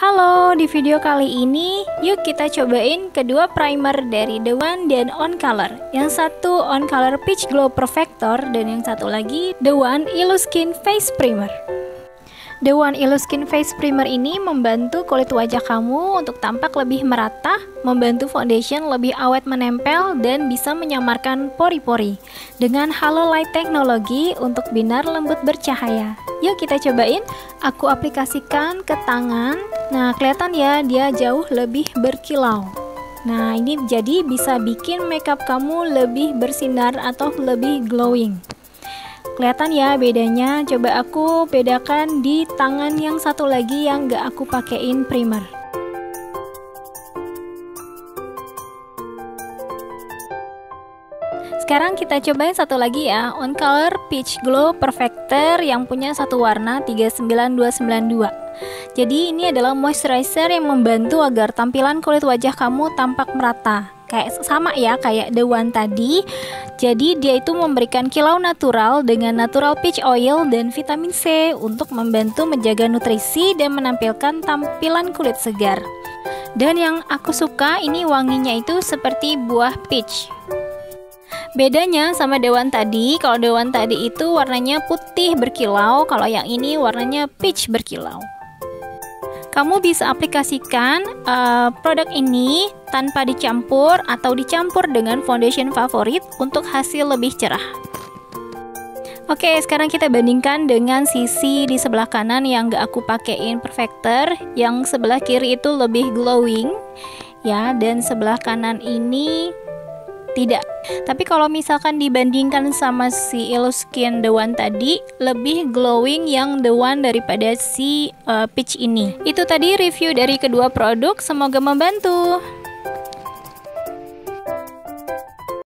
Halo, di video kali ini yuk kita cobain kedua primer dari The One dan On Color. Yang satu On Color Peach Glow Perfector dan yang satu lagi The One Illuskin Face Primer. The One Illuskin Face Primer ini membantu kulit wajah kamu untuk tampak lebih merata, membantu foundation lebih awet menempel, dan bisa menyamarkan pori-pori dengan Halo Light teknologi untuk binar lembut bercahaya. Yuk kita cobain. Aku aplikasikan ke tangan. Nah, kelihatan ya, dia jauh lebih berkilau. Nah, ini jadi bisa bikin makeup kamu lebih bersinar atau lebih glowing. Kelihatan ya bedanya. Coba aku bedakan di tangan yang satu lagi yang gak aku pakein primer. Sekarang kita cobain satu lagi ya, On Color Peach Glow Perfector yang punya satu warna 39292. Jadi ini adalah moisturizer yang membantu agar tampilan kulit wajah kamu tampak merata. Kayak sama ya kayak The One tadi. Jadi dia itu memberikan kilau natural dengan natural peach oil dan vitamin C untuk membantu menjaga nutrisi dan menampilkan tampilan kulit segar. Dan yang aku suka ini wanginya itu seperti buah peach. Bedanya sama The One tadi, kalau The One tadi itu warnanya putih berkilau, kalau yang ini warnanya peach berkilau. Kamu bisa aplikasikan produk ini tanpa dicampur atau dicampur dengan foundation favorit untuk hasil lebih cerah. Oke, sekarang kita bandingkan dengan sisi di sebelah kanan yang gak aku pakein perfector. Yang sebelah kiri itu lebih glowing ya, dan sebelah kanan ini tidak. Tapi kalau misalkan dibandingkan sama si Illuskin The One tadi, lebih glowing yang The One daripada si peach ini. Itu tadi review dari kedua produk, semoga membantu.